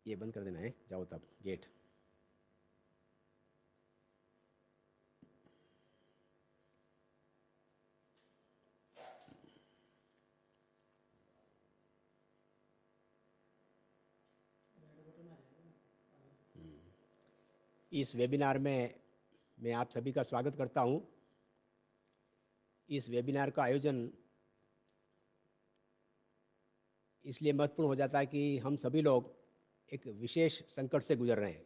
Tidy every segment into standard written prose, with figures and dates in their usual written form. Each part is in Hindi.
ये बंद कर देना है, जाओ तब गेट। इस वेबिनार में मैं आप सभी का स्वागत करता हूं। इस वेबिनार का आयोजन इसलिए महत्वपूर्ण हो जाता है कि हम सभी लोग एक विशेष संकट से गुजर रहे हैं।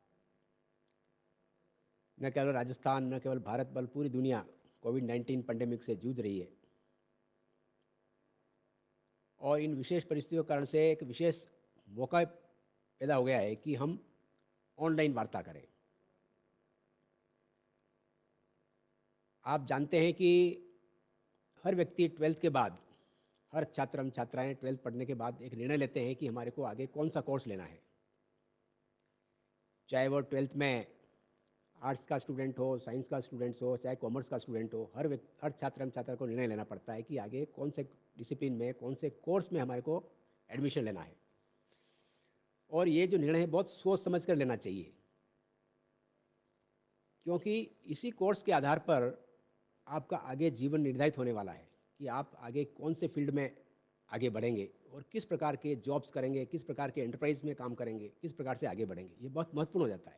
न केवल राजस्थान, न केवल भारत, बल्कि पूरी दुनिया कोविड-19 पैंडेमिक से जूझ रही है। और इन विशेष परिस्थितियों के कारण से एक विशेष मौका पैदा हो गया है कि हम ऑनलाइन वार्ता करें। आप जानते हैं कि हर व्यक्ति 12th के बाद, हर छात्र एवं छात्राएं 12th पढ़ने के बाद एक निर्णय लेते हैं कि हमारे को आगे कौन सा कोर्स लेना है। चाहे वो 12th में आर्ट्स का स्टूडेंट हो, साइंस का स्टूडेंट हो, चाहे कॉमर्स का स्टूडेंट हो, हर छात्र एवं छात्रा को निर्णय लेना पड़ता है कि आगे कौन से डिसिप्लिन में, कौन से कोर्स में हमारे को एडमिशन लेना है। और ये जो निर्णय है बहुत सोच समझ कर लेना चाहिए, क्योंकि इसी कोर्स के आधार पर आपका आगे जीवन निर्धारित होने वाला है कि आप आगे कौन से फील्ड में आगे बढ़ेंगे और किस प्रकार के जॉब्स करेंगे, किस प्रकार के एंटरप्राइज में काम करेंगे, किस प्रकार से आगे बढ़ेंगे। ये बहुत महत्वपूर्ण हो जाता है।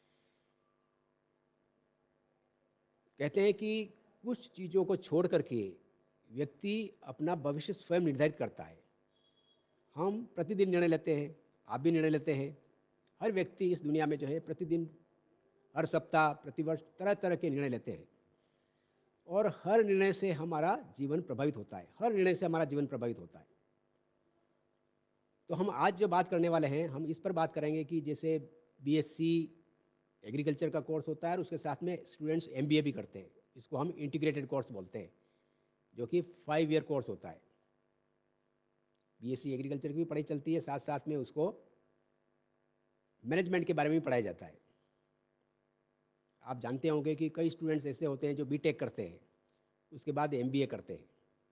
कहते हैं कि कुछ चीज़ों को छोड़ करके व्यक्ति अपना भविष्य स्वयं निर्धारित करता है। हम प्रतिदिन निर्णय लेते हैं, आप भी निर्णय लेते हैं। हर व्यक्ति इस दुनिया में जो है प्रतिदिन, हर सप्ताह, प्रतिवर्ष तरह तरह के निर्णय लेते हैं और हर निर्णय से हमारा जीवन प्रभावित होता है। हर निर्णय से हमारा जीवन प्रभावित होता है। तो हम आज जो बात करने वाले हैं, हम इस पर बात करेंगे कि जैसे बीएससी एग्रीकल्चर का कोर्स होता है और उसके साथ में स्टूडेंट्स एमबीए भी करते हैं। इसको हम इंटीग्रेटेड कोर्स बोलते हैं, जो कि 5 ईयर कोर्स होता है। बीएससी एग्रीकल्चर की भी पढ़ाई चलती है, साथ साथ में उसको मैनेजमेंट के बारे में भी पढ़ाया जाता है। आप जानते होंगे कि कई स्टूडेंट्स ऐसे होते हैं जो बीटेक करते हैं, उसके बाद एमबीए करते हैं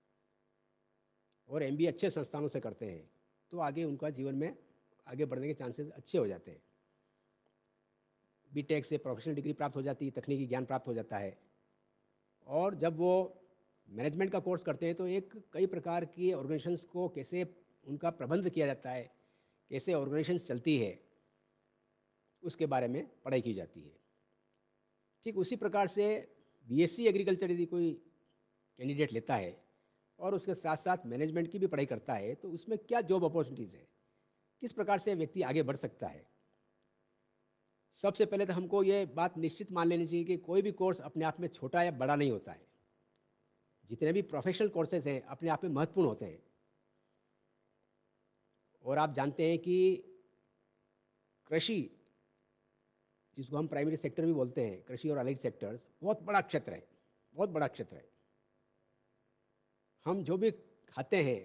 और एमबीए अच्छे संस्थानों से करते हैं, तो आगे उनका जीवन में आगे बढ़ने के चांसेस अच्छे हो जाते हैं। बीटेक से प्रोफेशनल डिग्री प्राप्त हो जाती है, तकनीकी ज्ञान प्राप्त हो जाता है। और जब वो मैनेजमेंट का कोर्स करते हैं तो एक कई प्रकार की ऑर्गेनाइजेशंस को कैसे उनका प्रबंध किया जाता है, कैसे ऑर्गेनाइजेशंस चलती है, उसके बारे में पढ़ाई की जाती है। ठीक उसी प्रकार से बीएससी एग्रीकल्चर यदि कोई कैंडिडेट लेता है और उसके साथ साथ मैनेजमेंट की भी पढ़ाई करता है, तो उसमें क्या जॉब अपॉर्चुनिटीज़ है, किस प्रकार से व्यक्ति आगे बढ़ सकता है। सबसे पहले तो हमको ये बात निश्चित मान लेनी चाहिए कि कोई भी कोर्स अपने आप में छोटा या बड़ा नहीं होता है। जितने भी प्रोफेशनल कोर्सेज हैं अपने आप में महत्वपूर्ण होते हैं। और आप जानते हैं कि कृषि, जिसको हम प्राइमरी सेक्टर भी बोलते हैं, कृषि और अलाइड सेक्टर्स, बहुत बड़ा क्षेत्र है, बहुत बड़ा क्षेत्र है। हम जो भी खाते हैं,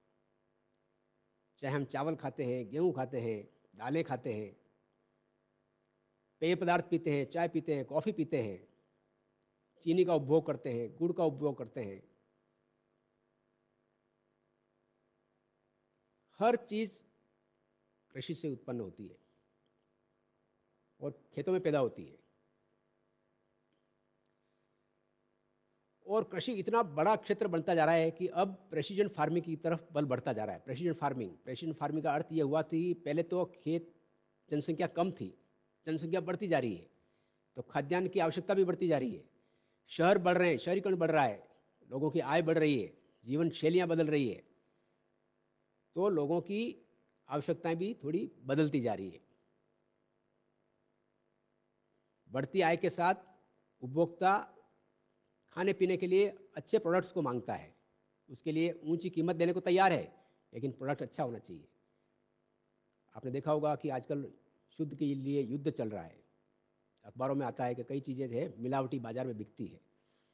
चाहे हम चावल खाते हैं, गेहूँ खाते हैं, दालें खाते हैं, पेय पदार्थ पीते हैं, चाय पीते हैं, कॉफ़ी पीते हैं, चीनी का उपभोग करते हैं, गुड़ का उपभोग करते हैं, हर चीज़ कृषि से उत्पन्न होती है और खेतों में पैदा होती है। और कृषि इतना बड़ा क्षेत्र बनता जा रहा है कि अब प्रेसिजन फार्मिंग की तरफ बल बढ़ता जा रहा है। प्रेसिजन फार्मिंग का अर्थ ये हुआ कि पहले तो खेत जनसंख्या कम थी, जनसंख्या बढ़ती जा रही है, तो खाद्यान्न की आवश्यकता भी बढ़ती जा रही है। शहर बढ़ रहे हैं, शहरीकरण बढ़ रहा है, लोगों की आय बढ़ रही है, जीवन शैलियाँ बदल रही है, तो लोगों की आवश्यकताएं भी थोड़ी बदलती जा रही है। बढ़ती आय के साथ उपभोक्ता खाने पीने के लिए अच्छे प्रोडक्ट्स को मांगता है, उसके लिए ऊंची कीमत देने को तैयार है, लेकिन प्रोडक्ट अच्छा होना चाहिए। आपने देखा होगा कि आजकल शुद्ध के लिए युद्ध चल रहा है। अखबारों में आता है कि कई चीज़ें जो है मिलावटी बाजार में बिकती है।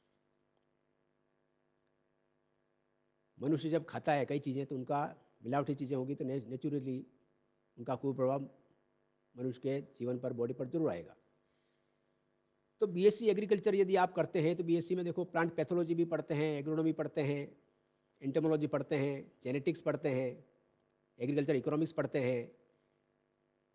मनुष्य जब खाता है कई चीज़ें, तो उनका मिलावटी चीज़ें होंगी तो नेचुरली उनका कुप्रभाव मनुष्य के जीवन पर, बॉडी पर जरूर आएगा। तो बीएससी एग्रीकल्चर यदि आप करते हैं तो बीएससी में देखो प्लांट पैथोलॉजी भी पढ़ते हैं, एग्रोनॉमी पढ़ते हैं, एंटोमोलॉजी पढ़ते हैं, जेनेटिक्स पढ़ते हैं, एग्रीकल्चर इकोनॉमिक्स पढ़ते हैं,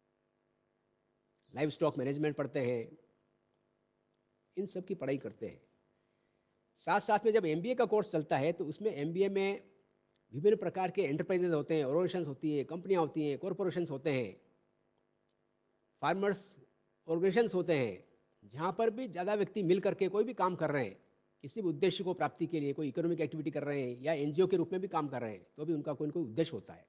लाइव स्टॉक मैनेजमेंट पढ़ते हैं, इन सब की पढ़ाई करते हैं। साथ साथ में जब एमबीए का कोर्स चलता है तो उसमें एमबीए में विभिन्न प्रकार के एंटरप्राइजेज होते हैं, ऑर्गेनाइजेशंस होती है, कंपनियां होती हैं, कॉरपोरेशंस होते हैं, फार्मर्स ऑर्गेनाइजेशंस होते हैं, जहाँ पर भी ज़्यादा व्यक्ति मिल करके कोई भी काम कर रहे हैं, किसी भी उद्देश्य को प्राप्ति के लिए कोई इकोनॉमिक एक्टिविटी कर रहे हैं या एनजीओ के रूप में भी काम कर रहे हैं, तो भी उनका कोई न कोई उद्देश्य होता है।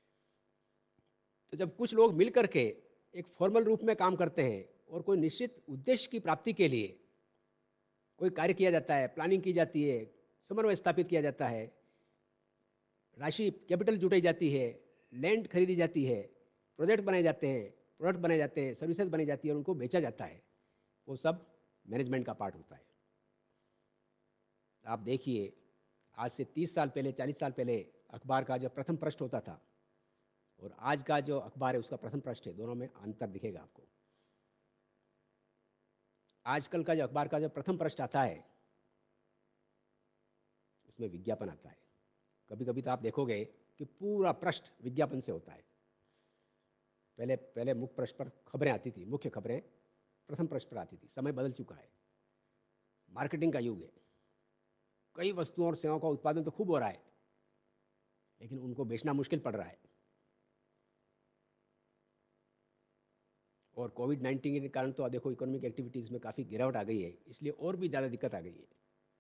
तो जब कुछ लोग मिल करके एक फॉर्मल रूप में काम करते हैं और कोई निश्चित उद्देश्य की प्राप्ति के लिए कोई कार्य किया जाता है, प्लानिंग की जाती है, समन्वय स्थापित किया जाता है, राशि कैपिटल जुटाई जाती है, लैंड खरीदी जाती है, प्रोजेक्ट बनाए जाते हैं, प्रोडक्ट बनाए जाते हैं, सर्विसेज बनाई जाती है और उनको बेचा जाता है, वो सब मैनेजमेंट का पार्ट होता है। आप देखिए, आज से 30 साल पहले, 40 साल पहले अखबार का जो प्रथम पृष्ठ होता था और आज का जो अखबार है उसका प्रथम पृष्ठ है, दोनों में अंतर दिखेगा आपको। आजकल का जो अखबार का जो प्रथम पृष्ठ आता है उसमें विज्ञापन आता है। कभी कभी तो आप देखोगे कि पूरा पृष्ठ विज्ञापन से होता है। पहले मुख्य पृष्ठ पर खबरें आती थी, मुख्य खबरें प्रथम पृष्ठ पर आती थी। समय बदल चुका है, मार्केटिंग का युग है। कई वस्तुओं और सेवाओं का उत्पादन तो खूब हो रहा है, लेकिन उनको बेचना मुश्किल पड़ रहा है। और कोविड-19 के कारण तो देखो इकोनॉमिक एक्टिविटीज़ में काफ़ी गिरावट आ गई है, इसलिए और भी ज़्यादा दिक्कत आ गई है।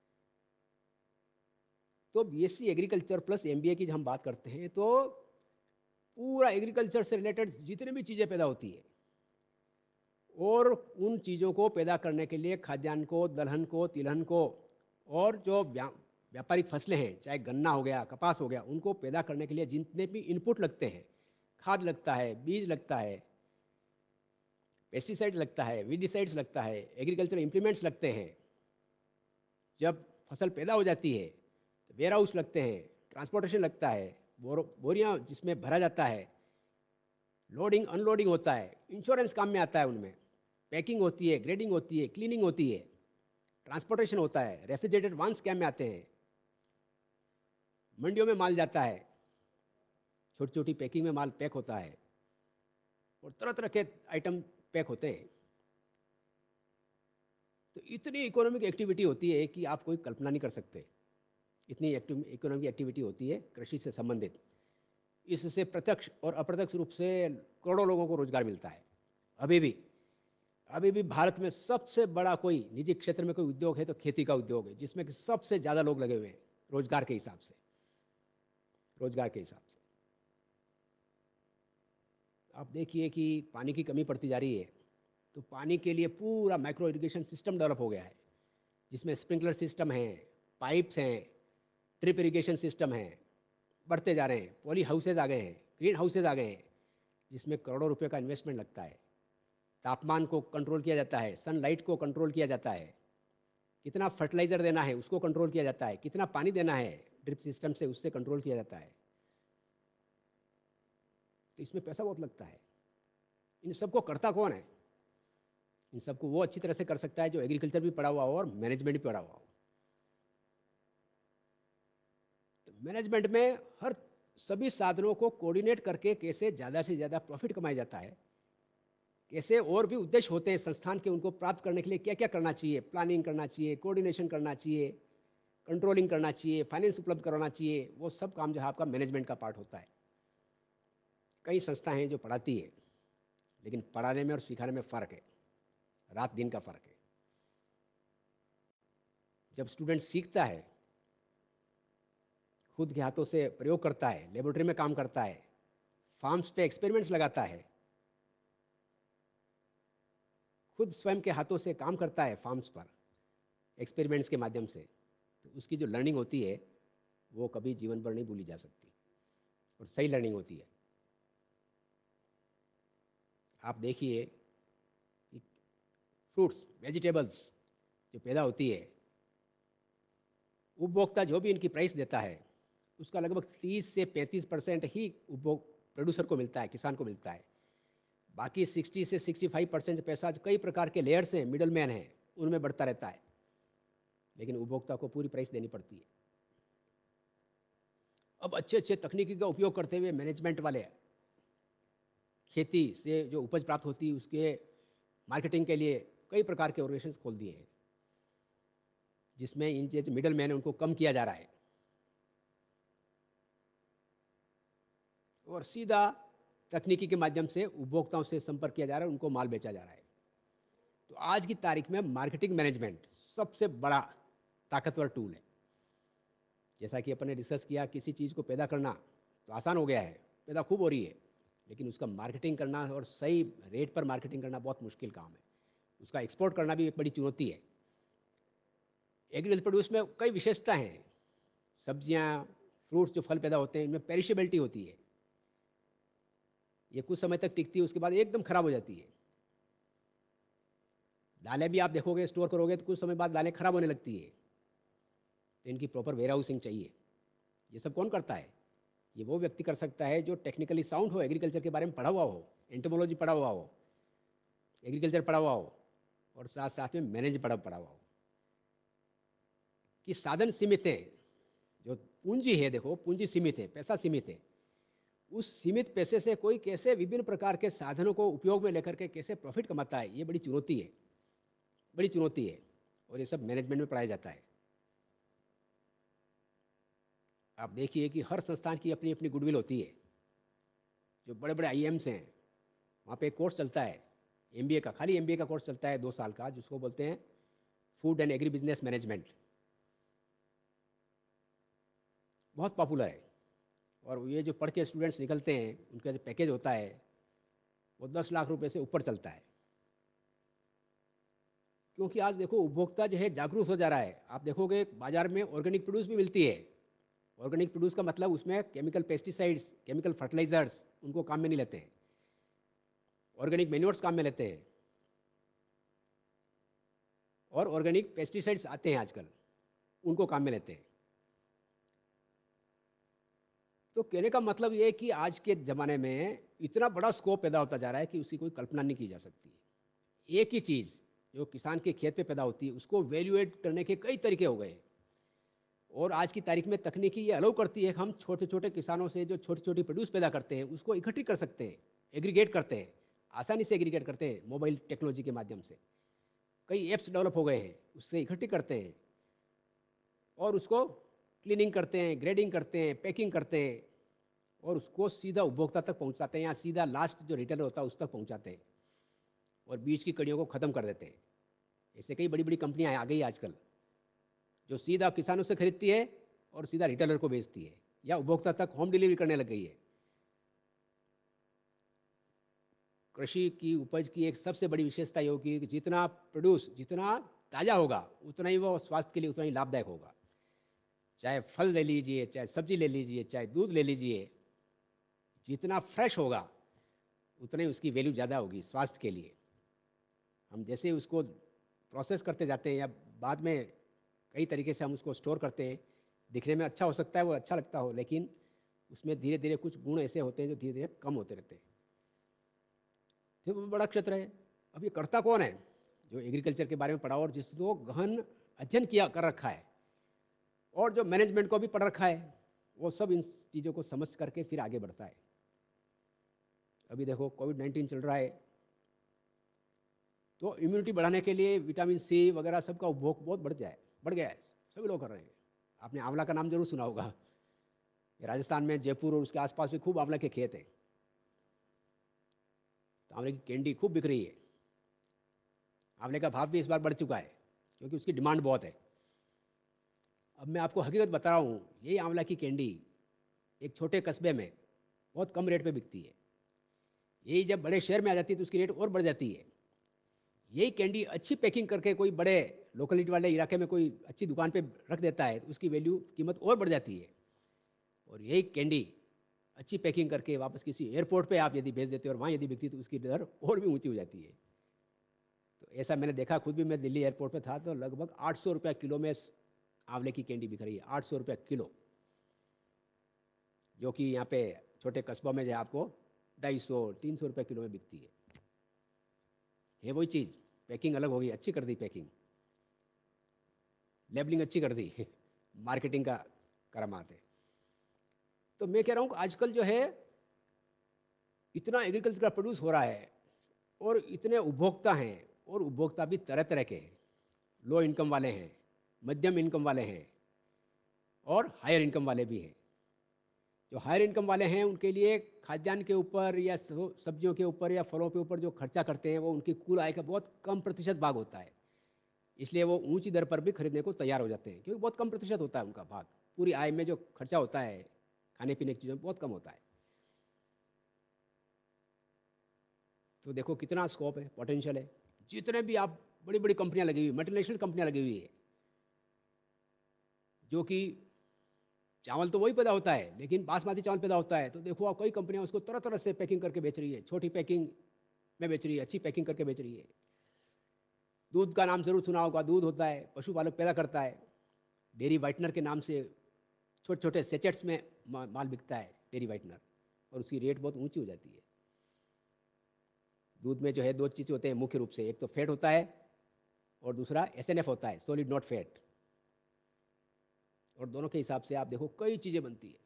तो बीएससी एग्रीकल्चर प्लस एमबीए की जब हम बात करते हैं तो पूरा एग्रीकल्चर से रिलेटेड जितनी भी चीज़ें पैदा होती है और उन चीज़ों को पैदा करने के लिए खाद्यान्न को, दलहन को, तिलहन को और जो व्यापारिक फसलें हैं, चाहे गन्ना हो गया, कपास हो गया, उनको पैदा करने के लिए जितने भी इनपुट लगते हैं, खाद लगता है, बीज लगता है, पेस्टिसाइड लगता है, वीडिसाइड्स लगता है, एग्रीकल्चर इम्प्लीमेंट्स लगते हैं। जब फसल पैदा हो जाती है तो वेयर हाउस लगते हैं, ट्रांसपोर्टेशन लगता है, बोरियां जिसमें भरा जाता है, लोडिंग अनलोडिंग होता है, इंश्योरेंस काम में आता है, उनमें पैकिंग होती है, ग्रेडिंग होती है, क्लीनिंग होती है, ट्रांसपोर्टेशन होता है, रेफ्रिजरेटेड वान्स कैम में आते हैं, मंडियों में माल जाता है, छोटी छोटी पैकिंग में माल पैक होता है और तरह तरह के आइटम पैक होते हैं। तो इतनी इकोनॉमिक एक्टिविटी होती है कि आप कोई कल्पना नहीं कर सकते। इतनी इकोनॉमिक एक्टिविटी होती है कृषि से संबंधित। इससे प्रत्यक्ष और अप्रत्यक्ष रूप से करोड़ों लोगों को रोजगार मिलता है। अभी भी भारत में सबसे बड़ा कोई निजी क्षेत्र में कोई उद्योग है तो खेती का उद्योग है, जिसमें कि सबसे ज़्यादा लोग लगे हुए हैं रोजगार के हिसाब से। आप देखिए कि पानी की कमी पड़ती जा रही है, तो पानी के लिए पूरा माइक्रो इरिगेशन सिस्टम डेवलप हो गया है, जिसमें स्प्रिंकलर सिस्टम हैं, पाइप्स हैं, ड्रिप इरिगेशन सिस्टम हैं, बढ़ते जा रहे हैं। पॉली हाउसेज आ गए हैं, ग्रीन हाउसेज आ गए हैं, जिसमें करोड़ों रुपए का इन्वेस्टमेंट लगता है। तापमान को कंट्रोल किया जाता है, सनलाइट को कंट्रोल किया जाता है, कितना फर्टिलाइजर देना है उसको कंट्रोल किया जाता है, कितना पानी देना है ड्रिप सिस्टम से उससे कंट्रोल किया जाता है। तो इसमें पैसा बहुत लगता है। इन सबको करता कौन है? इन सबको वो अच्छी तरह से कर सकता है जो एग्रीकल्चर भी पढ़ा हुआ हो और मैनेजमेंट भी पढ़ा हुआ हो। तो मैनेजमेंट में हर सभी साधनों को कोऑर्डिनेट करके कैसे ज़्यादा से ज़्यादा प्रॉफिट कमाया जाता है, कैसे और भी उद्देश्य होते हैं संस्थान के, उनको प्राप्त करने के लिए क्या क्या करना चाहिए, प्लानिंग करना चाहिए, कोऑर्डिनेशन करना चाहिए, कंट्रोलिंग करना चाहिए, फाइनेंस उपलब्ध करवाना चाहिए, वो सब काम जो है आपका मैनेजमेंट का पार्ट होता है। कई संस्थाएं हैं जो पढ़ाती है, लेकिन पढ़ाने में और सिखाने में फ़र्क है, रात दिन का फ़र्क है। जब स्टूडेंट सीखता है, खुद के हाथों से प्रयोग करता है, लेबोरेटरी में काम करता है, फार्म्स पे एक्सपेरिमेंट्स लगाता है, खुद स्वयं के हाथों से काम करता है फार्म्स पर एक्सपेरिमेंट्स के माध्यम से, तो उसकी जो लर्निंग होती है वो कभी जीवन भर नहीं भूली जा सकती और सही लर्निंग होती है। आप देखिए कि फ्रूट्स, वेजिटेबल्स जो पैदा होती है, उपभोक्ता जो भी इनकी प्राइस देता है उसका लगभग 30 से 35% ही उपभोग प्रोड्यूसर को मिलता है, किसान को मिलता है। बाकी 60 से 65% पैसा जो कई प्रकार के लेयर्स हैं, मिडल मैन हैं, उनमें बढ़ता रहता है, लेकिन उपभोक्ता को पूरी प्राइस देनी पड़ती है। अब अच्छे अच्छे तकनीकी का उपयोग करते हुए मैनेजमेंट वाले खेती से जो उपज प्राप्त होती है उसके मार्केटिंग के लिए कई प्रकार के ऑर्गेनाइजेशन खोल दिए हैं, जिसमें इन जो मिडल मैन है उनको कम किया जा रहा है और सीधा तकनीकी के माध्यम से उपभोक्ताओं से संपर्क किया जा रहा है, उनको माल बेचा जा रहा है। तो आज की तारीख में मार्केटिंग मैनेजमेंट सबसे बड़ा ताकतवर टूल है। जैसा कि अपन ने डिस्कस किया, किसी चीज़ को पैदा करना तो आसान हो गया है, पैदा खूब हो रही है, लेकिन उसका मार्केटिंग करना और सही रेट पर मार्केटिंग करना बहुत मुश्किल काम है। उसका एक्सपोर्ट करना भी एक बड़ी चुनौती है। एग्रीकल्चर प्रोड्यूस में कई विशेषता हैं। सब्जियां, फ्रूट्स, जो फल पैदा होते हैं, इनमें पेरिशेबिलिटी होती है। ये कुछ समय तक टिकती है, उसके बाद एकदम खराब हो जाती है। दालें भी आप देखोगे, स्टोर करोगे तो कुछ समय बाद दालें खराब होने लगती है। तो इनकी प्रॉपर वेयर हाउसिंग चाहिए। ये सब कौन करता है? ये वो व्यक्ति कर सकता है जो टेक्निकली साउंड हो, एग्रीकल्चर के बारे में पढ़ा हुआ हो, एंटोमोलॉजी पढ़ा हुआ हो, एग्रीकल्चर पढ़ा हुआ हो और साथ साथ में मैनेज पढ़ा हुआ हो। कि साधन सीमित है, जो पूंजी है, देखो पूंजी सीमित है, पैसा सीमित है। उस सीमित पैसे से कोई कैसे विभिन्न प्रकार के साधनों को उपयोग में लेकर के कैसे प्रॉफिट कमाता है, ये बड़ी चुनौती है, बड़ी चुनौती है। और ये सब मैनेजमेंट में पढ़ाया जाता है। आप देखिए कि हर संस्थान की अपनी अपनी गुडविल होती है। जो बड़े बड़े आईएम्स हैं, वहाँ पे एक कोर्स चलता है एमबीए का, खाली एमबीए का कोर्स चलता है 2 साल का, जिसको बोलते हैं food and agri business management. बहुत पॉपुलर है। और ये जो पढ़ के स्टूडेंट्स निकलते हैं, उनका जो पैकेज होता है वो 10 लाख रुपए से ऊपर चलता है। क्योंकि आज देखो उपभोक्ता जो है जागरूक हो जा रहा है। आप देखोगे बाजार में ऑर्गेनिक प्रोड्यूस भी मिलती है। ऑर्गेनिक प्रोड्यूस का मतलब उसमें केमिकल पेस्टिसाइड्स, केमिकल फर्टिलाइजर्स उनको काम में नहीं लेते हैं। ऑर्गेनिक मैन्योर्स काम में लेते हैं और ऑर्गेनिक पेस्टिसाइड्स आते हैं आजकल, उनको काम में लेते हैं। तो कहने का मतलब ये है कि आज के ज़माने में इतना बड़ा स्कोप पैदा होता जा रहा है कि उसकी कोई कल्पना नहीं की जा सकती। एक ही चीज़ जो किसान के खेत पे पैदा होती है, उसको वैल्यूएट करने के कई तरीके हो गए। और आज की तारीख में तकनीकी ये अलाउ करती है कि हम छोटे छोटे किसानों से जो छोटी छोटी प्रोड्यूस पैदा करते हैं, उसको इकट्ठी कर सकते हैं, एग्रीगेट करते हैं, आसानी से एग्रीगेट करते हैं मोबाइल टेक्नोलॉजी के माध्यम से। कई ऐप्स डेवलप हो गए हैं, उससे इकट्ठी करते हैं और उसको क्लीनिंग करते हैं, ग्रेडिंग करते हैं, पैकिंग करते हैं और उसको सीधा उपभोक्ता तक पहुंचाते हैं या सीधा लास्ट जो रिटेलर होता है उस तक पहुंचाते हैं और बीच की कड़ियों को ख़त्म कर देते हैं। ऐसे कई बड़ी बड़ी कंपनियां आ गई आजकल, जो सीधा किसानों से खरीदती है और सीधा रिटेलर को बेचती है या उपभोक्ता तक होम डिलीवरी करने लग गई है। कृषि की उपज की एक सबसे बड़ी विशेषता ये होगी कि जितना प्रोड्यूस, जितना ताज़ा होगा, उतना ही वो स्वास्थ्य के लिए उतना ही लाभदायक होगा। चाहे फल ले लीजिए, चाहे सब्जी ले लीजिए, चाहे दूध ले लीजिए, जितना फ्रेश होगा उतनी उसकी वैल्यू ज़्यादा होगी स्वास्थ्य के लिए। हम जैसे उसको प्रोसेस करते जाते हैं या बाद में कई तरीके से हम उसको स्टोर करते हैं, दिखने में अच्छा हो सकता है, वो अच्छा लगता हो, लेकिन उसमें धीरे धीरे कुछ गुण ऐसे होते हैं जो धीरे धीरे कम होते रहते हैं। तो वो बड़ा क्षेत्र है। अब ये करता कौन है? जो एग्रीकल्चर के बारे में पढ़ा और जिसको गहन अध्ययन किया कर रखा है और जो मैनेजमेंट को भी पढ़ रखा है, वो सब इन चीज़ों को समझ करके फिर आगे बढ़ता है। अभी देखो कोविड-19 चल रहा है, तो इम्यूनिटी बढ़ाने के लिए विटामिन सी वगैरह सबका उपभोग बहुत बढ़ गया है, सभी लोग कर रहे हैं। आपने आंवला का नाम जरूर सुना होगा। ये राजस्थान में जयपुर और उसके आसपास भी खूब आंवला के खेत हैं। तो आंवले की कैंडी खूब बिक रही है। आंवले का भाव भी इस बार बढ़ चुका है क्योंकि उसकी डिमांड बहुत है। अब मैं आपको हकीकत बता रहा हूँ, यही आंवला की कैंडी एक छोटे कस्बे में बहुत कम रेट पे बिकती है। यही जब बड़े शहर में आ जाती है तो उसकी रेट और बढ़ जाती है। यही कैंडी अच्छी पैकिंग करके कोई बड़े लोकेलिटी वाले इलाके में कोई अच्छी दुकान पे रख देता है तो उसकी वैल्यू, कीमत और बढ़ जाती है। और यही कैंडी अच्छी पैकिंग करके वापस किसी एयरपोर्ट पे आप यदि भेज देते हो और वहाँ यदि बिकती तो उसकी दर और भी ऊंची हो जाती है। तो ऐसा मैंने देखा, खुद भी मैं दिल्ली एयरपोर्ट पे था तो लगभग 800 रुपया किलो में आंवले की कैंडी बिक रही है। 800 रुपया किलो, जो कि यहाँ पे छोटे कस्बों में जो आपको 250-300 रुपये किलो में बिकती है वही चीज़। पैकिंग अलग होगी, अच्छी कर दी पैकिंग, लेबलिंग अच्छी कर दी, मार्केटिंग का करामात है। तो मैं कह रहा हूँ कि आजकल जो है इतना एग्रीकल्चर का प्रोड्यूस हो रहा है और इतने उपभोक्ता हैं, और उपभोक्ता भी तरह तरह के हैं। लो इनकम वाले हैं, मध्यम इनकम वाले हैं, और हायर इनकम वाले भी हैं। जो हायर इनकम वाले हैं उनके लिए खाद्यान्न के ऊपर या सब्जियों के ऊपर या फलों के ऊपर जो खर्चा करते हैं वो उनकी कुल आय का बहुत कम प्रतिशत भाग होता है। इसलिए वो ऊंची दर पर भी खरीदने को तैयार हो जाते हैं, क्योंकि बहुत कम प्रतिशत होता है उनका भाग। पूरी आय में जो खर्चा होता है खाने पीने की चीज़ों में बहुत कम होता है। तो देखो कितना स्कोप है, पोटेंशियल है। जितने भी आप बड़ी बड़ी कंपनियां लगी हुई, मल्टीनेशनल कंपनियां लगी हुई है, जो कि चावल तो वही पैदा होता है लेकिन बासमती चावल पैदा होता है, तो देखो आप कई कंपनियां उसको तरह तरह से पैकिंग करके बेच रही है, छोटी पैकिंग में बेच रही है, अच्छी पैकिंग करके बेच रही है। दूध का नाम जरूर सुना होगा, दूध होता है, पशुपालक पैदा करता है। डेयरी वाइटनर के नाम से छोटे छोटे सेचेट्स में माल बिकता है डेयरी वाइटनर, और उसकी रेट बहुत ऊंची हो जाती है। दूध में जो है दो चीज़ होते हैं मुख्य रूप से, एक तो फैट होता है और दूसरा एसएनएफ होता है, सॉलिड नॉट फैट। और दोनों के हिसाब से आप देखो कई चीज़ें बनती है।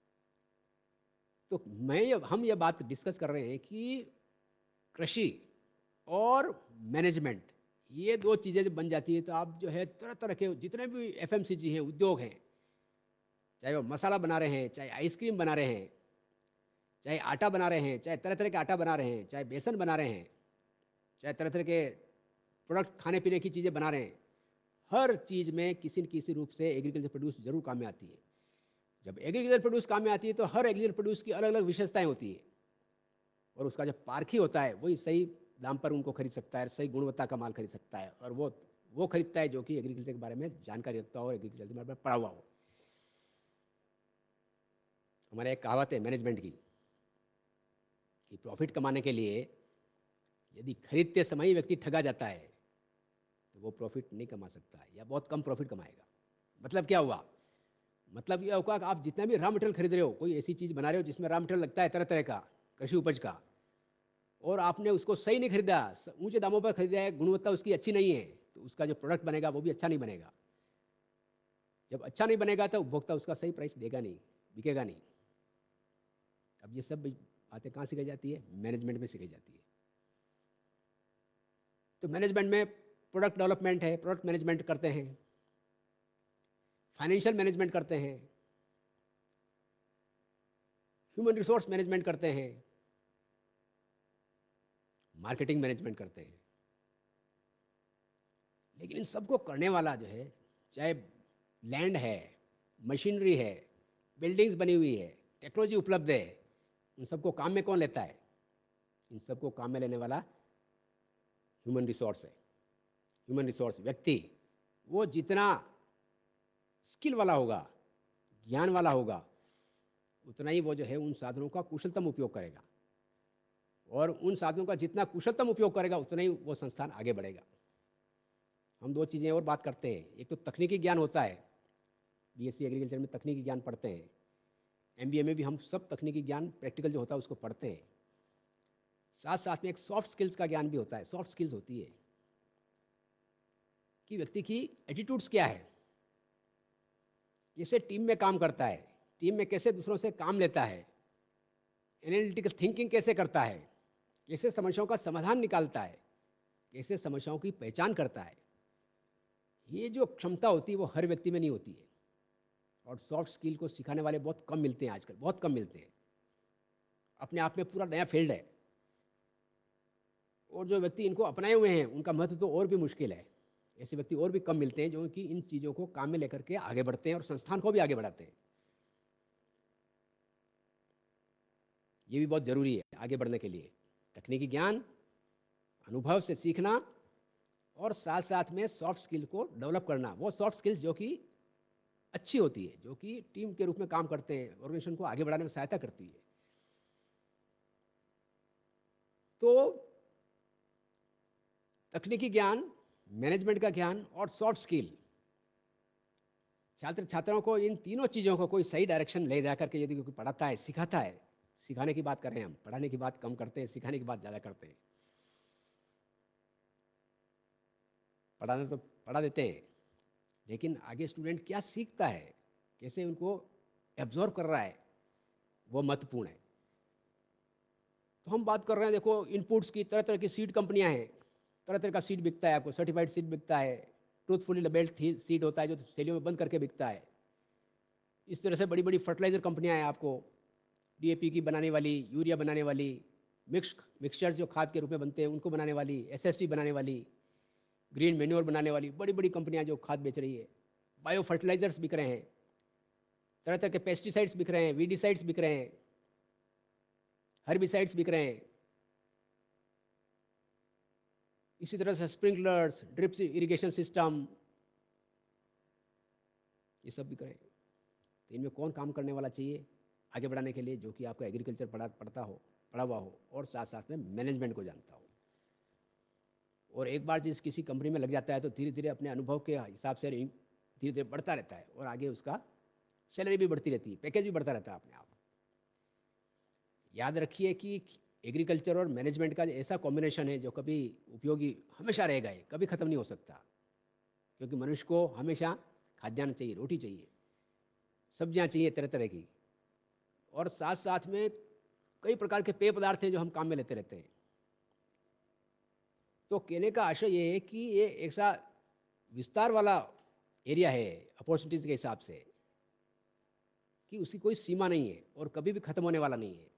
तो हम ये बात डिस्कस कर रहे हैं कि कृषि और मैनेजमेंट, ये दो चीज़ें जब बन जाती है तो आप जो है तरह तरह के जितने भी एफएमसीजी हैं, उद्योग हैं, चाहे वो मसाला बना रहे हैं, चाहे आइसक्रीम बना रहे हैं, चाहे आटा बना रहे हैं, चाहे तरह तरह के आटा बना रहे हैं, चाहे बेसन बना रहे हैं, चाहे तरह तरह के प्रोडक्ट खाने पीने की चीज़ें बना रहे हैं, हर चीज़ में किसी न किसी रूप से एग्रीकल्चर प्रोड्यूस जरूर काम में आती है। जब एग्रीकल्चर प्रोड्यूस काम में आती है तो हर एग्रीकल्चर प्रोड्यूस की अलग अलग विशेषताएं होती है, और उसका जो पारखी होता है वही सही दाम पर उनको खरीद सकता है, सही गुणवत्ता का माल खरीद सकता है, और वो खरीदता है जो कि एग्रीकल्चर के बारे में जानकारी रखता हो और एग्रीकल्चर के बारे में पढ़ा हुआ हो। हमारे एक कहावत है मैनेजमेंट की कि प्रॉफिट कमाने के लिए यदि खरीदते समय ही व्यक्ति ठगा जाता है तो वो प्रॉफिट नहीं कमा सकता है, या बहुत कम प्रॉफिट कमाएगा। मतलब क्या हुआ? मतलब यह होगा कि आप जितना भी रॉ मटेरियल खरीद रहे हो, कोई ऐसी चीज़ बना रहे हो जिसमें रॉ मटेरियल लगता है तरह तरह का कृषि उपज का, और आपने उसको सही नहीं खरीदा, ऊंचे दामों पर खरीदा है, गुणवत्ता उसकी अच्छी नहीं है, तो उसका जो प्रोडक्ट बनेगा वो भी अच्छा नहीं बनेगा। जब अच्छा नहीं बनेगा तो उपभोक्ता उसका सही प्राइस देगा नहीं, बिकेगा नहीं। अब ये सब बातें कहाँ सिखाई जाती है? मैनेजमेंट में सिखाई जाती है। तो मैनेजमेंट में प्रोडक्ट डेवलपमेंट है, प्रोडक्ट मैनेजमेंट करते हैं, फाइनेंशियल मैनेजमेंट करते हैं, ह्यूमन रिसोर्स मैनेजमेंट करते हैं, मार्केटिंग मैनेजमेंट करते हैं। लेकिन इन सबको करने वाला जो है, चाहे लैंड है, मशीनरी है, बिल्डिंग्स बनी हुई है, टेक्नोलॉजी उपलब्ध है, उन सबको काम में कौन लेता है? इन सबको काम में लेने वाला ह्यूमन रिसोर्स है। ह्यूमन रिसोर्स व्यक्ति, वो जितना स्किल वाला होगा, ज्ञान वाला होगा, उतना ही वो जो है उन साधनों का कुशलतम उपयोग करेगा, और उन साधनों का जितना कुशलतम उपयोग करेगा उतना ही वो संस्थान आगे बढ़ेगा। हम दो चीज़ें और बात करते हैं, एक तो तकनीकी ज्ञान होता है, बीएससी एग्रीकल्चर में तकनीकी ज्ञान पढ़ते हैं, एमबीए में भी हम सब तकनीकी ज्ञान प्रैक्टिकल जो होता है उसको पढ़ते हैं। साथ साथ में एक सॉफ्ट स्किल्स का ज्ञान भी होता है। सॉफ्ट स्किल्स होती है कि व्यक्ति की एटीट्यूड्स क्या है, कैसे टीम में काम करता है, टीम में कैसे दूसरों से काम लेता है, एनालिटिकल थिंकिंग कैसे करता है, कैसे समस्याओं का समाधान निकालता है, कैसे समस्याओं की पहचान करता है। ये जो क्षमता होती है वो हर व्यक्ति में नहीं होती है, और सॉफ्ट स्किल को सिखाने वाले बहुत कम मिलते हैं आजकल, बहुत कम मिलते हैं। अपने आप में पूरा नया फील्ड है, और जो व्यक्ति इनको अपनाए हुए हैं उनका महत्व तो और भी मुश्किल है। ऐसे व्यक्ति और भी कम मिलते हैं जो कि इन चीज़ों को काम में लेकर के आगे बढ़ते हैं और संस्थान को भी आगे बढ़ाते हैं। ये भी बहुत जरूरी है आगे बढ़ने के लिए। तकनीकी ज्ञान, अनुभव से सीखना, और साथ साथ में सॉफ्ट स्किल को डेवलप करना। वो सॉफ्ट स्किल्स जो कि अच्छी होती है, जो कि टीम के रूप में काम करते हैं, ऑर्गेनाइजेशन को आगे बढ़ाने में सहायता करती है। तो तकनीकी ज्ञान, मैनेजमेंट का ज्ञान और सॉफ्ट स्किल, छात्र छात्राओं को इन तीनों चीज़ों को कोई सही डायरेक्शन ले जाकर के यदि कोई पढ़ाता है, सिखाता है, सिखाने की बात कर रहे हैं हम, पढ़ाने की बात कम करते हैं, सिखाने की बात ज़्यादा करते हैं। पढ़ाना तो पढ़ा देते हैं, लेकिन आगे स्टूडेंट क्या सीखता है, कैसे उनको एब्जॉर्व कर रहा है, वो महत्वपूर्ण है। तो हम बात कर रहे हैं, देखो इनपुट्स की, तरह तरह की सीड कंपनियां हैं, तरह तरह का सीड बिकता है आपको, सर्टिफाइड सीड बिकता है, ट्रूथफुली लेबल्ड सीड होता है जो थैलियों में बंद करके बिकता है। इस तरह से बड़ी बड़ी फर्टिलाइजर कंपनियां हैं आपको, डीएपी की बनाने वाली, यूरिया बनाने वाली, मिक्सचर जो खाद के रूप में बनते हैं उनको बनाने वाली, एसएसपी बनाने वाली, ग्रीन मेन्योर बनाने वाली बड़ी बड़ी कंपनियां जो खाद बेच रही है। बायो फर्टिलाइजर्स बिक रहे हैं, तरह तरह के पेस्टिसाइड्स बिक रहे हैं, वीडिसाइड्स बिक रहे हैं, हर्बिसाइड्स बिक रहे हैं। इसी तरह से स्प्रिंकलर्स, ड्रिप इरिगेशन सिस्टम, ये सब बिक रहे हैं। तो इनमें कौन काम करने वाला चाहिए आगे बढ़ाने के लिए? जो कि आपका एग्रीकल्चर पढ़ा हुआ हो और साथ साथ में मैनेजमेंट को जानता हो। और एक बार जिस किसी कंपनी में लग जाता है तो धीरे धीरे अपने अनुभव के हिसाब से धीरे धीरे बढ़ता रहता है और आगे उसका सैलरी भी बढ़ती रहती है, पैकेज भी बढ़ता रहता है अपने आप। याद रखिए कि एग्रीकल्चर और मैनेजमेंट का ऐसा कॉम्बिनेशन है जो कभी उपयोगी हमेशा रहेगा, ये कभी ख़त्म नहीं हो सकता। क्योंकि मनुष्य को हमेशा खाद्यान्न चाहिए, रोटी चाहिए, सब्जियां चाहिए तरह तरह की, और साथ साथ में कई प्रकार के पेय पदार्थ हैं जो हम काम में लेते रहते हैं। तो कहने का आशय ये है कि ये ऐसा विस्तार वाला एरिया है अपॉर्चुनिटीज़ के हिसाब से कि उसकी कोई सीमा नहीं है और कभी भी खत्म होने वाला नहीं है।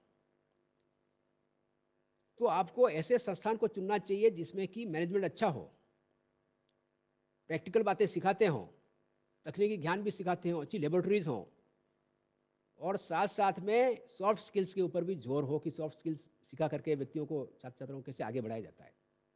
तो आपको ऐसे संस्थान को चुनना चाहिए जिसमें कि मैनेजमेंट अच्छा हो, प्रैक्टिकल बातें सिखाते हों, तकनीकी ज्ञान भी सिखाते हों, अच्छी लेबोरेटरीज हों, और साथ साथ में सॉफ्ट स्किल्स के ऊपर भी जोर हो कि सॉफ्ट स्किल्स सिखा करके व्यक्तियों को, छात्र छात्राओं को कैसे आगे बढ़ाया जाता है।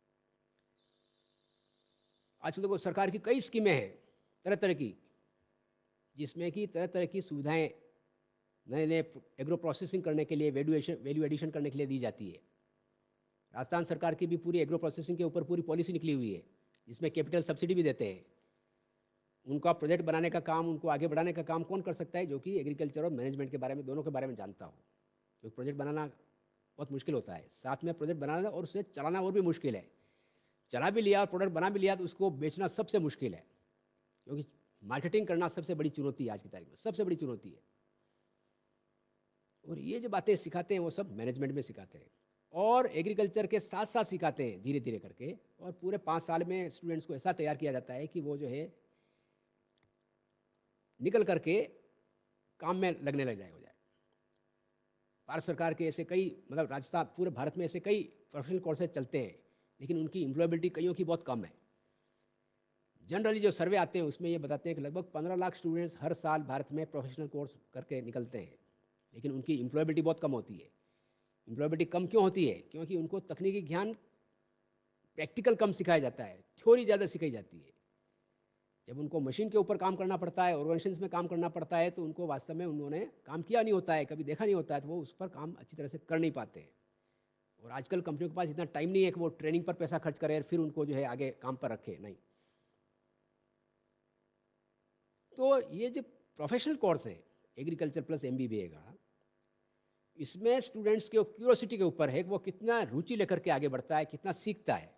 आजकल देखो सरकार की कई स्कीमें हैं तरह तरह की, जिसमें कि तरह तरह की सुविधाएं नए नए एग्रो प्रोसेसिंग करने के लिए, वैल्यू एडिशन करने के लिए दी जाती है। राजस्थान सरकार की भी पूरी एग्रो प्रोसेसिंग के ऊपर पूरी पॉलिसी निकली हुई है, जिसमें कैपिटल सब्सिडी भी देते हैं। उनका प्रोजेक्ट बनाने का काम, उनको आगे बढ़ाने का काम कौन कर सकता है? जो कि एग्रीकल्चर और मैनेजमेंट के बारे में, दोनों के बारे में जानता हो। क्योंकि प्रोजेक्ट बनाना बहुत मुश्किल होता है, साथ में प्रोजेक्ट बनाना और उसे चलाना और भी मुश्किल है। चला भी लिया और प्रोडक्ट बना भी लिया तो उसको बेचना सबसे मुश्किल है, क्योंकि मार्केटिंग करना सबसे बड़ी चुनौती है आज की तारीख में, सबसे बड़ी चुनौती है। और ये जो बातें सिखाते हैं वो सब मैनेजमेंट में सिखाते हैं और एग्रीकल्चर के साथ साथ सिखाते हैं धीरे धीरे करके। और पूरे 5 साल में स्टूडेंट्स को ऐसा तैयार किया जाता है कि वो जो है निकल करके काम में लगने लग जाए हो जाए। भारत सरकार के ऐसे कई, मतलब राजस्थान, पूरे भारत में ऐसे कई प्रोफेशनल कोर्सेज चलते हैं, लेकिन उनकी एम्प्लॉयबिलिटी कईयों की बहुत कम है। जनरली जो सर्वे आते हैं उसमें ये बताते हैं कि लगभग 15 लाख स्टूडेंट्स हर साल भारत में प्रोफेशनल कोर्स करके निकलते हैं, लेकिन उनकी एम्प्लॉयबिलिटी बहुत कम होती है। एम्प्लॉयबिलिटी कम क्यों होती है? क्योंकि उनको तकनीकी ज्ञान, प्रैक्टिकल कम सिखाया जाता है, थ्योरी ज़्यादा सिखाई जाती है। जब उनको मशीन के ऊपर काम करना पड़ता है, ऑर्गेनाइजेशंस में काम करना पड़ता है, तो उनको वास्तव में उन्होंने काम किया नहीं होता है, कभी देखा नहीं होता है, तो वो उस पर काम अच्छी तरह से कर नहीं पाते हैं। और आजकल कंपनियों के पास इतना टाइम नहीं है कि वो ट्रेनिंग पर पैसा खर्च करें और फिर उनको जो है आगे काम पर रखे, नहीं। तो ये जो प्रोफेशनल कोर्स है एग्रीकल्चर प्लस MBBA का, इसमें स्टूडेंट्स के क्यूरियोसिटी के ऊपर है कि वो कितना रुचि लेकर के आगे बढ़ता है, कितना सीखता है।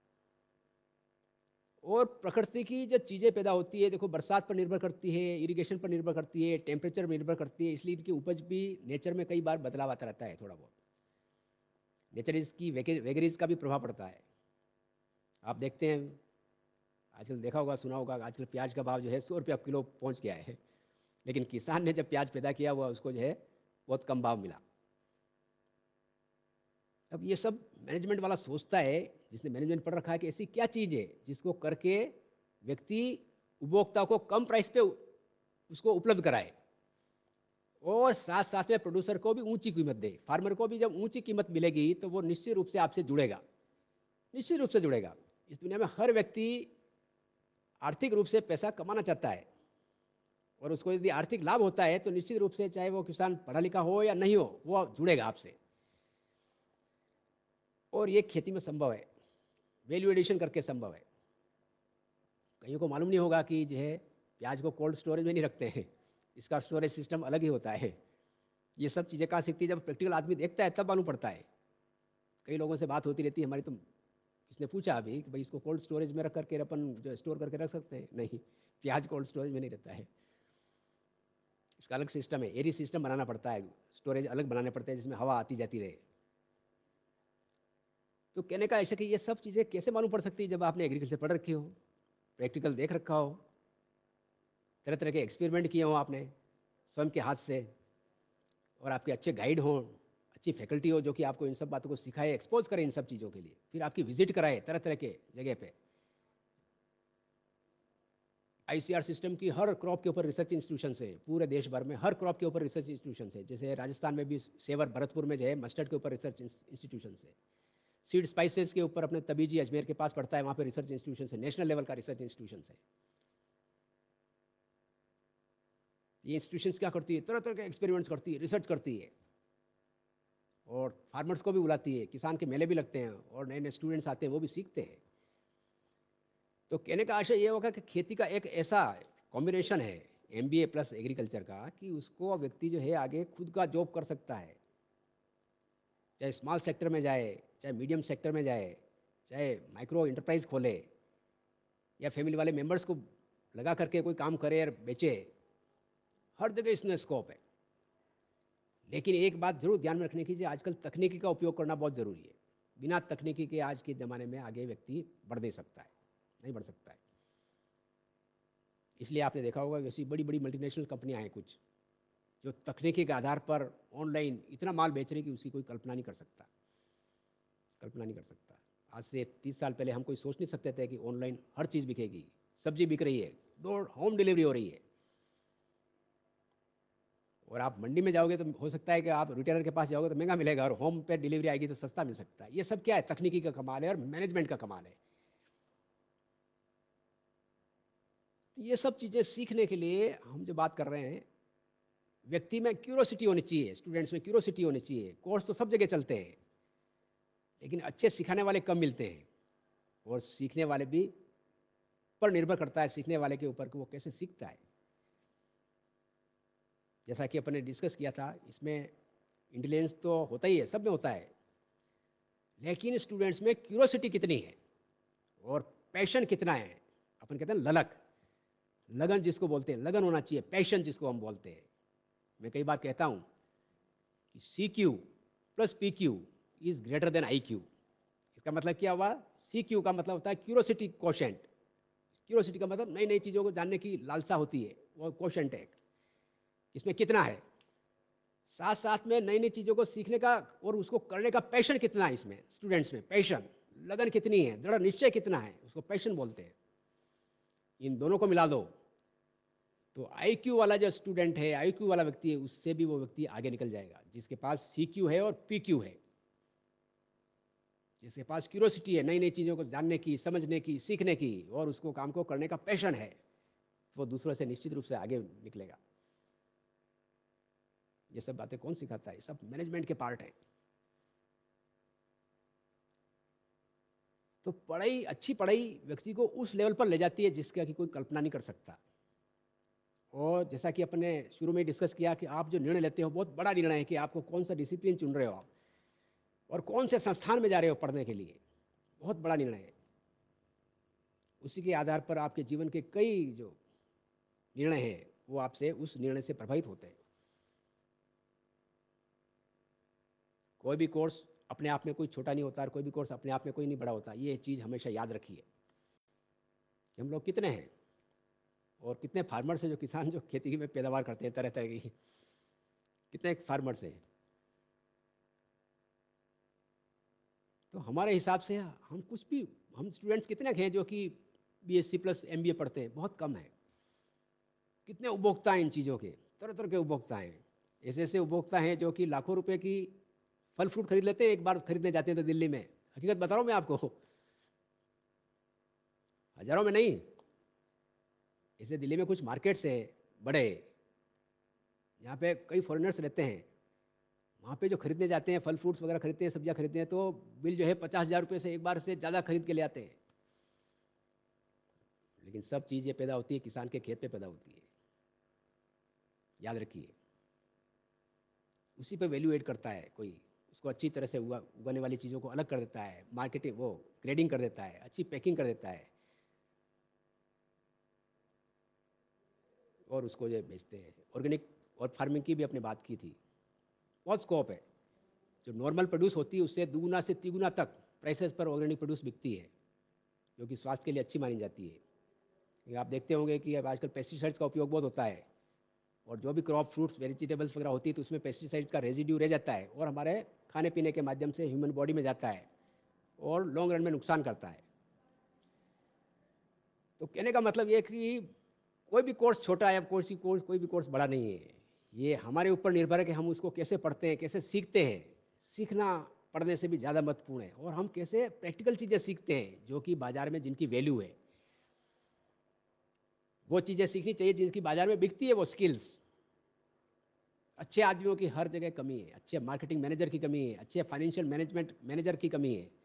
और प्रकृति की जो चीज़ें पैदा होती है, देखो बरसात पर निर्भर करती है, इरिगेशन पर निर्भर करती है, टेम्परेचर पर निर्भर करती है, इसलिए इनकी उपज भी नेचर में कई बार बदलाव आता रहता है थोड़ा बहुत। नेचर इसकी वेगरीज का भी प्रभाव पड़ता है। आप देखते हैं, आजकल देखा होगा, सुना होगा, आजकल प्याज का भाव जो है 100 रुपया किलो पहुँच गया है, लेकिन किसान ने जब प्याज पैदा किया हुआ उसको जो है बहुत कम भाव मिला। अब ये सब मैनेजमेंट वाला सोचता है, जिसने मैनेजमेंट पढ़ रखा है, कि ऐसी क्या चीज़ है जिसको करके व्यक्ति उपभोक्ता को कम प्राइस पे उसको उपलब्ध कराए और साथ साथ में प्रोड्यूसर को भी ऊंची कीमत दे। फार्मर को भी जब ऊंची कीमत मिलेगी तो वो निश्चित रूप से आपसे जुड़ेगा, निश्चित रूप से जुड़ेगा। इस दुनिया में हर व्यक्ति आर्थिक रूप से पैसा कमाना चाहता है, और उसको यदि आर्थिक लाभ होता है तो निश्चित रूप से, चाहे वो किसान पढ़ा लिखा हो या नहीं हो, वो जुड़ेगा आपसे। और ये खेती में संभव है, वैल्यू एडिशन करके संभव है। कईयों को मालूम नहीं होगा कि जो है प्याज को कोल्ड स्टोरेज में नहीं रखते हैं, इसका स्टोरेज सिस्टम अलग ही होता है। ये सब चीज़ें कहाँ सीखती है? जब प्रैक्टिकल आदमी देखता है तब मालूम पड़ता है। कई लोगों से बात होती रहती है हमारी, तो किसने पूछा अभी कि भाई इसको कोल्ड स्टोरेज में रख करके अपन जो स्टोर करके रख सकते हैं? नहीं, प्याज कोल्ड स्टोरेज में नहीं रहता है, इसका अलग सिस्टम है, एरी सिस्टम बनाना पड़ता है, स्टोरेज अलग बनाने पड़ते हैं जिसमें हवा आती जाती रहे। तो कहने का ऐसा कि ये सब चीज़ें कैसे मालूम पड़ सकती है जब आपने एग्रीकल्चर पढ़ रखी हो, प्रैक्टिकल देख रखा हो, तरह तरह के एक्सपेरिमेंट किए हों आपने स्वयं के हाथ से, और आपके अच्छे गाइड हों, अच्छी फैकल्टी हो जो कि आपको इन सब बातों को सिखाए, एक्सपोज करे इन सब चीज़ों के लिए, फिर आपकी विजिट कराए तरह तरह के जगह पे। आईसीआर सिस्टम की हर क्रॉप के ऊपर रिसर्च इंस्टीट्यूशन है, पूरे देश भर में हर क्रॉप के ऊपर रिसर्च इंस्टीट्यूशन है। जैसे राजस्थान में भी सेवर भरतपुर में जो है मस्टर्ड के ऊपर रिसर्च इंस्टीट्यूशन है। सीड स्पाइसेस के ऊपर अपने तबीजी अजमेर के पास पड़ता है, वहाँ पे रिसर्च इंस्टीट्यूशन है, नेशनल लेवल का रिसर्च इंस्टीट्यूशन है। ये इंस्टीट्यूशंस क्या करती है, तरह तरह के एक्सपेरिमेंट्स करती है, रिसर्च करती है, और फार्मर्स को भी बुलाती है, किसान के मेले भी लगते हैं और नए नए स्टूडेंट्स आते हैं, वो भी सीखते हैं। तो कहने का आशय ये होगा कि खेती का एक ऐसा कॉम्बिनेशन है एमबीए प्लस एग्रीकल्चर का कि उसको व्यक्ति जो है आगे खुद का जॉब कर सकता है, चाहे स्मॉल सेक्टर में जाए, चाहे मीडियम सेक्टर में जाए, चाहे माइक्रो इंटरप्राइज खोले, या फैमिली वाले मेंबर्स को लगा करके कोई काम करे और बेचे, हर जगह इसमें स्कोप है। लेकिन एक बात जरूर ध्यान में रखने की, आजकल तकनीकी का उपयोग करना बहुत ज़रूरी है। बिना तकनीकी के आज के ज़माने में आगे व्यक्ति बढ़ नहीं सकता है, नहीं बढ़ सकता है। इसलिए आपने देखा होगा वैसी बड़ी बड़ी मल्टीनेशनल कंपनियां हैं कुछ, जो तकनीकी के आधार पर ऑनलाइन इतना माल बेच रही कि उसकी कोई कल्पना नहीं कर सकता, कल्पना नहीं कर सकता। आज से 30 साल पहले हम कोई सोच नहीं सकते थे कि ऑनलाइन हर चीज़ बिकेगी, सब्जी बिक रही है, डोर होम डिलीवरी हो रही है। और आप मंडी में जाओगे तो हो सकता है कि आप रिटेलर के पास जाओगे तो महंगा मिलेगा, और होम पे डिलीवरी आएगी तो सस्ता मिल सकता है। ये सब क्या है, तकनीकी का कमाल है और मैनेजमेंट का कमाल है। ये सब चीज़ें सीखने के लिए हम जो बात कर रहे हैं, व्यक्ति में क्यूरोसिटी होनी चाहिए, स्टूडेंट्स में क्यूरोसिटी होनी चाहिए। कोर्स तो सब जगह चलते हैं, लेकिन अच्छे सिखाने वाले कम मिलते हैं, और सीखने वाले भी पर निर्भर करता है सीखने वाले के ऊपर कि वो कैसे सीखता है। जैसा कि अपन ने डिस्कस किया था, इसमें इंटेलिजेंस तो होता ही है, सब में होता है, लेकिन स्टूडेंट्स में क्यूरोसिटी कितनी है और पैशन कितना है। अपन कहते हैं ललक, लगन जिसको बोलते हैं, लगन होना चाहिए, पैशन जिसको हम बोलते हैं। मैं कई बार कहता हूँ कि CQ plus PQ is greater than IQ। इसका मतलब क्या हुआ, CQ का मतलब होता है क्यूरोसिटी कोशेंट। क्यूरोसिटी का मतलब नई नई चीज़ों को जानने की लालसा होती है, वो कोशेंट है। इसमें कितना है, साथ साथ में नई नई चीज़ों को सीखने का और उसको करने का पैशन कितना है। इसमें स्टूडेंट्स में पैशन, लगन कितनी है, दृढ़ निश्चय कितना है, उसको पैशन बोलते हैं। इन दोनों को मिला दो तो IQ वाला जो स्टूडेंट है, IQ वाला व्यक्ति है, उससे भी वो व्यक्ति आगे निकल जाएगा। जिसके पास CQ है और PQ है, जिसके पास क्यूरोसिटी है नई नई चीज़ों को जानने की, समझने की, सीखने की, और उसको काम को करने का पैशन है, वो दूसरों से निश्चित रूप से आगे निकलेगा। ये सब बातें कौन सिखाता है, सब मैनेजमेंट के पार्ट है। तो पढ़ाई, अच्छी पढ़ाई व्यक्ति को उस लेवल पर ले जाती है जिसका कि कोई कल्पना नहीं कर सकता। और जैसा कि अपने शुरू में डिस्कस किया कि आप जो निर्णय लेते हो बहुत बड़ा निर्णय है कि आपको कौन सा डिसिप्लिन चुन रहे हो आप, और कौन से संस्थान में जा रहे हो पढ़ने के लिए, बहुत बड़ा निर्णय है। उसी के आधार पर आपके जीवन के कई जो निर्णय हैं वो आपसे उस निर्णय से प्रभावित होते हैं। कोई भी कोर्स अपने आप में कोई छोटा नहीं होता, और कोई भी कोर्स अपने आप में कोई नहीं बड़ा होता। ये चीज़ हमेशा याद रखिए कि हम लोग कितने हैं और कितने फार्मर्स हैं, जो किसान जो खेती में पैदावार करते हैं तरह तरह की, कितने फार्मर्स हैं। तो हमारे हिसाब से हम कुछ भी, हम स्टूडेंट्स कितने हैं जो कि BSc प्लस MBA पढ़ते हैं, बहुत कम है। कितने उपभोक्ता हैं इन चीज़ों के, तरह तरह के उपभोक्ता हैं। ऐसे ऐसे उपभोक्ता हैं जो कि लाखों रुपए की फल फ्रूट खरीद लेते हैं, एक बार खरीदने जाते हैं तो दिल्ली में, हकीकत बता रहा हूँ मैं आपको, हजारों में नहीं। ऐसे दिल्ली में कुछ मार्केट्स है बड़े, यहाँ पे कई फॉरेनर्स रहते हैं, वहाँ पे जो खरीदने जाते हैं, फल फ्रूट्स वगैरह खरीदते हैं, सब्जियाँ खरीदते हैं, तो बिल जो है 50,000 रुपये से एक बार से ज़्यादा खरीद के ले आते हैं। लेकिन सब चीज़ ये पैदा होती है किसान के खेत पे पैदा होती है, याद रखिए। उसी पे वैल्यू ऐड करता है कोई, उसको अच्छी तरह से उगाने वाली चीज़ों को अलग कर देता है, मार्केटिंग वो ग्रेडिंग कर देता है, अच्छी पैकिंग कर देता है, और उसको जो बेचते हैं। ऑर्गेनिक और फार्मिंग की भी अपने बात की थी, बहुत स्कोप है। जो नॉर्मल प्रोड्यूस होती है उससे 2 गुना से 3 गुना तक प्राइसेस पर ऑर्गेनिक प्रोड्यूस बिकती है, जो कि स्वास्थ्य के लिए अच्छी मानी जाती है। ये आप देखते होंगे कि अब आजकल पेस्टिसाइड्स का उपयोग बहुत होता है, और जो भी क्रॉप फ्रूट्स वेजिटेबल्स वगैरह होती है तो उसमें पेस्टिसाइड्स का रेजिड्यू रह जाता है और हमारे खाने पीने के माध्यम से ह्यूमन बॉडी में जाता है और लॉन्ग रन में नुकसान करता है। तो कहने का मतलब ये कि कोई भी कोर्स छोटा है, कोई भी कोर्स बड़ा नहीं है। ये हमारे ऊपर निर्भर है कि हम उसको कैसे पढ़ते हैं, कैसे सीखते हैं। सीखना पढ़ने से भी ज़्यादा महत्वपूर्ण है, और हम कैसे प्रैक्टिकल चीज़ें सीखते हैं जो कि बाजार में जिनकी वैल्यू है। वो चीज़ें सीखनी चाहिए जिनकी बाजार में बिकती है, वो स्किल्स। अच्छे आदमियों की हर जगह कमी है, अच्छे मार्केटिंग मैनेजर की कमी है, अच्छे फाइनेंशियल मैनेजमेंट मैनेजर की कमी है।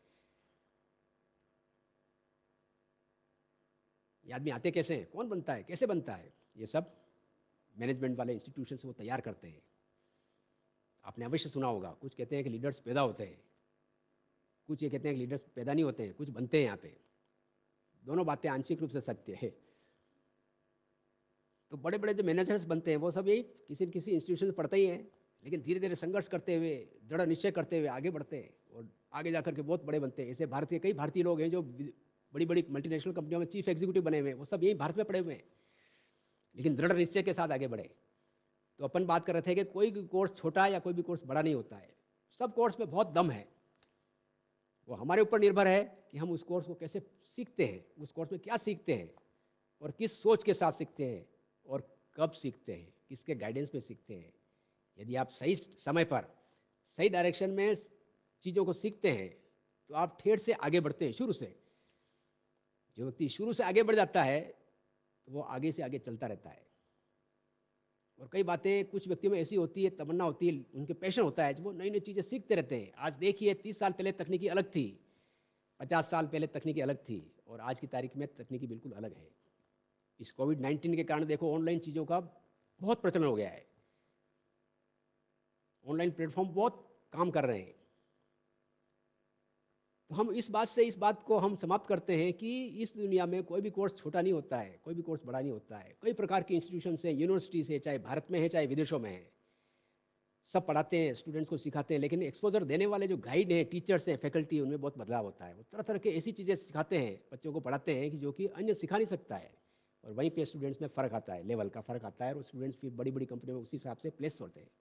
ये आदमी आते कैसे हैं, कौन बनता है, कैसे बनता है, ये सब मैनेजमेंट वाले इंस्टीट्यूशन से वो तैयार करते हैं। आपने अवश्य सुना होगा, कुछ कहते हैं कि लीडर्स पैदा होते हैं, कुछ ये कहते हैं कि लीडर्स पैदा नहीं होते हैं, कुछ बनते हैं यहाँ पे। दोनों बातें आंशिक रूप से सत्य है। तो बड़े बड़े जो मैनेजर्स बनते हैं वो सब यही किसी न किसी इंस्टीट्यूशन में पढ़ते ही हैं, लेकिन धीरे धीरे संघर्ष करते हुए, दृढ़ निश्चय करते हुए आगे बढ़ते हैं और आगे जाकर के बहुत बड़े बनते हैं। ऐसे कई भारतीय लोग हैं जो बड़ी बड़ी मल्टीनेशनल कंपनियों में चीफ एग्जीक्यूटिव बने हुए हैं, वो सब यही भारत में पड़े हुए हैं, लेकिन दृढ़ निश्चय के साथ आगे बढ़े। तो अपन बात कर रहे थे कि कोई भी कोर्स छोटा या कोई भी कोर्स बड़ा नहीं होता है, सब कोर्स में बहुत दम है। वो हमारे ऊपर निर्भर है कि हम उस कोर्स को कैसे सीखते हैं, उस कोर्स में क्या सीखते हैं और किस सोच के साथ सीखते हैं और कब सीखते हैं, किसके गाइडेंस में सीखते हैं। यदि आप सही समय पर सही डायरेक्शन में चीज़ों को सीखते हैं तो आप ठेठ से आगे बढ़ते हैं। शुरू से जो व्यक्ति शुरू से आगे बढ़ जाता है तो वो आगे से आगे चलता रहता है। और कई बातें कुछ व्यक्तियों में ऐसी होती है, तमन्ना होती है, उनके पैशन होता है, जो वो नई नई चीज़ें सीखते रहते हैं। आज देखिए 30 साल पहले तकनीकी अलग थी, 50 साल पहले तकनीकी अलग थी, और आज की तारीख में तकनीकी बिल्कुल अलग है। इस कोविड-19 के कारण देखो ऑनलाइन चीज़ों का बहुत प्रचलन हो गया है। ऑनलाइन प्लेटफॉर्म बहुत काम कर रहे हैं। तो हम इस बात को हम समाप्त करते हैं कि इस दुनिया में कोई भी कोर्स छोटा नहीं होता है, कोई भी कोर्स बड़ा नहीं होता है। कई प्रकार के इंस्टीट्यूशन से, यूनिवर्सिटी से, चाहे भारत में है चाहे विदेशों में है, सब पढ़ाते हैं, स्टूडेंट्स को सिखाते हैं, लेकिन एक्सपोजर देने वाले जो गाइड हैं, टीचर्स हैं, फैकल्टी, उनमें बहुत बदलाव होता है। वो तरह तरह के ऐसी चीज़ें सिखाते हैं, बच्चों को पढ़ाते हैं कि जो कि अन्य सिखा नहीं सकता है, और वहीं पे स्टूडेंट्स में फ़र्क आता है, लेवल का फ़र्क आता है, और स्टूडेंट्स फिर बड़ी बड़ी कंपनियों में उसी हिसाब से प्लेस होते हैं।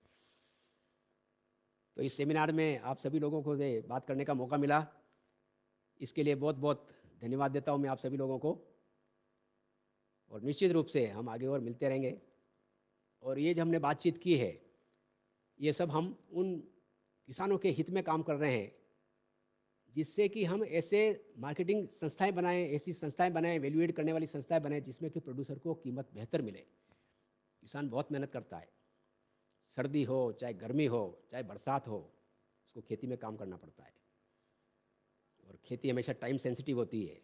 तो इस सेमिनार में आप सभी लोगों को से बात करने का मौका मिला, इसके लिए बहुत बहुत धन्यवाद देता हूँ मैं आप सभी लोगों को। और निश्चित रूप से हम आगे और मिलते रहेंगे। और ये जो हमने बातचीत की है, ये सब हम उन किसानों के हित में काम कर रहे हैं, जिससे कि हम ऐसे मार्केटिंग संस्थाएं बनाएं, ऐसी संस्थाएं बनाएं, वैल्यूएट करने वाली संस्थाएं बनाएं, जिसमें कि प्रोड्यूसर को कीमत बेहतर मिले। किसान बहुत मेहनत करता है, सर्दी हो चाहे गर्मी हो चाहे बरसात हो, उसको खेती में काम करना पड़ता है, और खेती हमेशा टाइम सेंसिटिव होती है।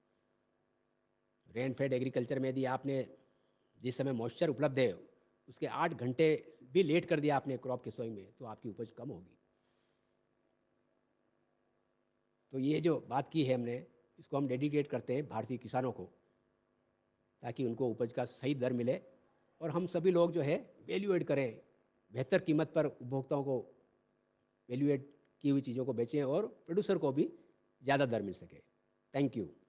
रेन फेड एग्रीकल्चर में यदि आपने जिस समय मॉइस्चर उपलब्ध है उसके 8 घंटे भी लेट कर दिया आपने क्रॉप के सोइंग में, तो आपकी उपज कम होगी। तो ये जो बात की है हमने, इसको हम डेडिकेट करते हैं भारतीय किसानों को, ताकि उनको उपज का सही दर मिले और हम सभी लोग जो है वैल्यू एड करें, बेहतर कीमत पर उपभोक्ताओं को वैल्यू एड की हुई चीज़ों को बेचें और प्रोड्यूसर को भी ज़्यादा दर मिल सके। Thank you.